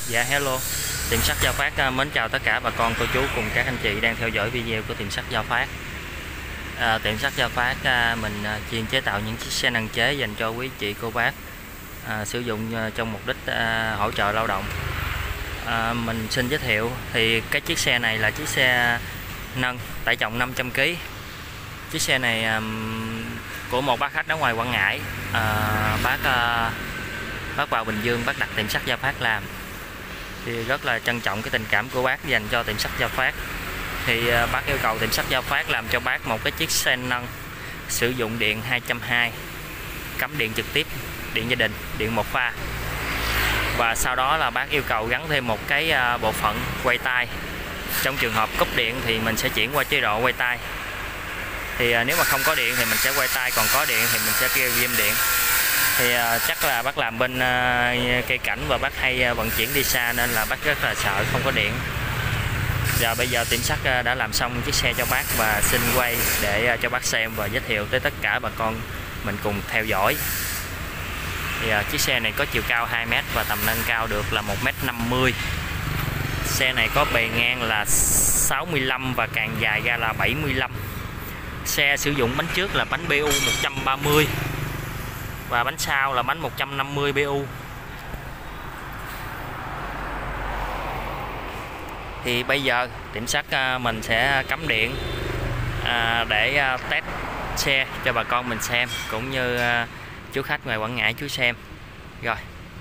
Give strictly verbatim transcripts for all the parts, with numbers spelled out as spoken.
Dạ hello, tiệm sắt Gia Phát à, mến chào tất cả bà con cô chú cùng các anh chị đang theo dõi video của tiệm sắt Gia Phát. À, tiệm sắt Gia Phát à, mình à, chuyên chế tạo những chiếc xe nâng chế dành cho quý chị cô bác à, sử dụng à, trong mục đích à, hỗ trợ lao động. À, mình xin giới thiệu thì cái chiếc xe này là chiếc xe nâng tải trọng năm trăm ki lô gam. Chiếc xe này à, của một bác khách ở ngoài Quảng Ngãi, à, bác à, bác vào Bình Dương bác đặt tiệm sắt Gia Phát làm. Thì rất là trân trọng cái tình cảm của bác dành cho tiệm sắt Gia Phát. Thì uh, bác yêu cầu tiệm sắt Gia Phát làm cho bác một cái chiếc xe nâng sử dụng điện hai trăm hai mươi, cắm điện trực tiếp, điện gia đình, điện một pha. Và sau đó là bác yêu cầu gắn thêm một cái uh, bộ phận quay tay. Trong trường hợp cúp điện thì mình sẽ chuyển qua chế độ quay tay. Thì uh, nếu mà không có điện thì mình sẽ quay tay, còn có điện thì mình sẽ kêu ghim điện. Thì uh, chắc là bác làm bên uh, cây cảnh và bác hay uh, vận chuyển đi xa nên là bác rất là sợ không có điện. Giờ bây giờ tiệm sắt uh, đã làm xong chiếc xe cho bác và xin quay để uh, cho bác xem và giới thiệu tới tất cả bà con mình cùng theo dõi. Thì uh, chiếc xe này có chiều cao hai mét và tầm nâng cao được là một mét năm mươi. Xe này có bề ngang là sáu mươi lăm và càng dài ra là bảy mươi lăm. Xe sử dụng bánh trước là bánh bê u một trăm ba mươi và bánh sau là bánh một trăm năm mươi bê u. Thì bây giờ tiệm sắt mình sẽ cắm điện để test xe cho bà con mình xem, cũng như chú khách ngoài Quảng Ngãi chú xem. Rồi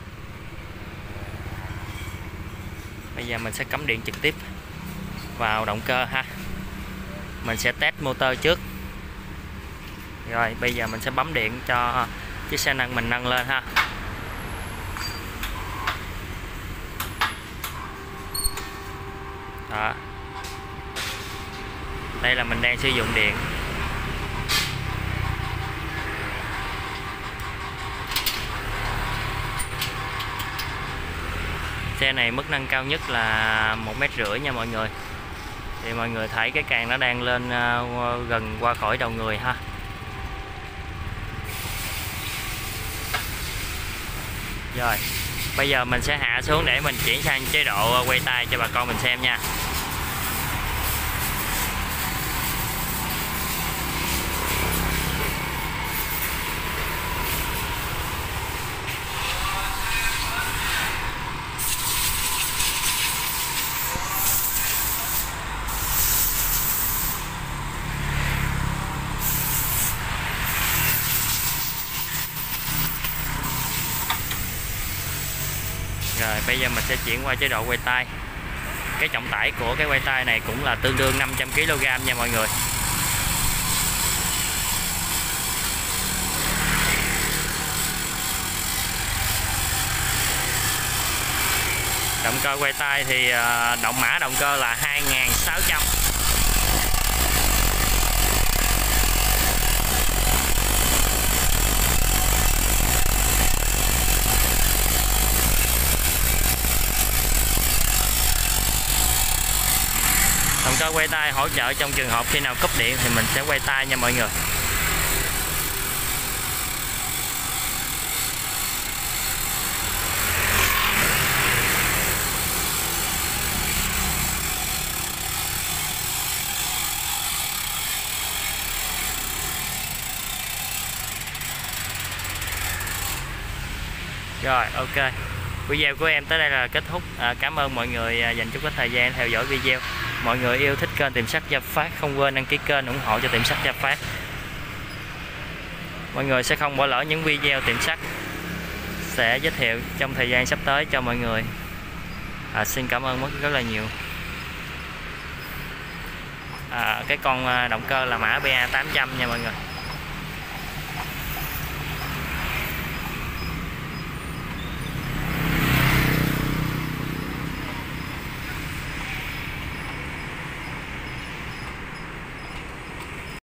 bây giờ mình sẽ cắm điện trực tiếp vào động cơ ha. Mình sẽ test motor trước. Rồi bây giờ mình sẽ bấm điện cho chiếc xe nâng mình nâng lên ha. Đó. Đây là mình đang sử dụng điện. Xe này mức nâng cao nhất là một mét rưỡi nha mọi người. Thì mọi người thấy cái càng nó đang lên uh, gần qua khỏi đầu người ha. Rồi bây giờ mình sẽ hạ xuống để mình chuyển sang chế độ quay tay cho bà con mình xem nha. Rồi bây giờ mình sẽ chuyển qua chế độ quay tay. Cái trọng tải của cái quay tay này cũng là tương đương năm trăm ki lô gam nha mọi người. Động cơ quay tay thì động mã động cơ là hai nghìn sáu trăm. Động cơ quay tay hỗ trợ trong trường hợp khi nào cúp điện thì mình sẽ quay tay nha mọi người. Rồi ok, video của em tới đây là kết thúc. À, cảm ơn mọi người dành chút thời gian theo dõi video. Mọi người yêu thích kênh tiệm sắt Gia Phát không quên đăng ký kênh ủng hộ cho tiệm sắt Gia Phát. Mọi người sẽ không bỏ lỡ những video tiệm sắt sẽ giới thiệu trong thời gian sắp tới cho mọi người. À, xin cảm ơn rất là nhiều. À, cái con động cơ là mã B A tám trăm nha mọi người.